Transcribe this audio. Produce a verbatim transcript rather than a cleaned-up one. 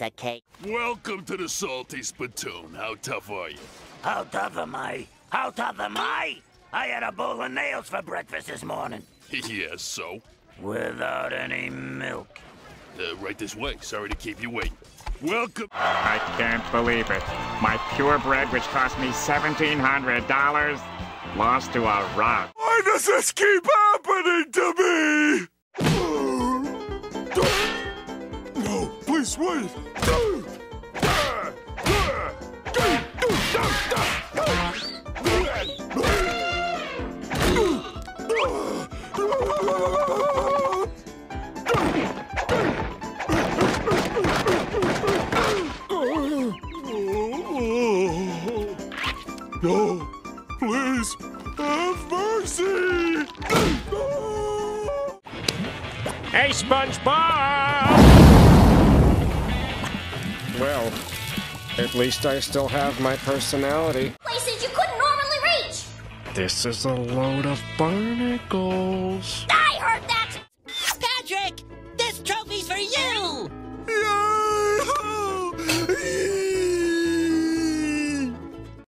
piece of cake. Welcome to the Salty Spittoon. How tough are you? How tough am I? How tough am I? I had a bowl of nails for breakfast this morning. Yes, so? Without any milk. Uh, right this way. Sorry to keep you waiting. Welcome. I can't believe it. My purebred, which cost me seventeen hundred dollars, lost to a rock. Why does this keep happening to me? No, please wait. No, please, have mercy! Hey, Spongebob! Well, at least I still have my personality. Places you couldn't normally reach! This is a load of barnacles. Ah!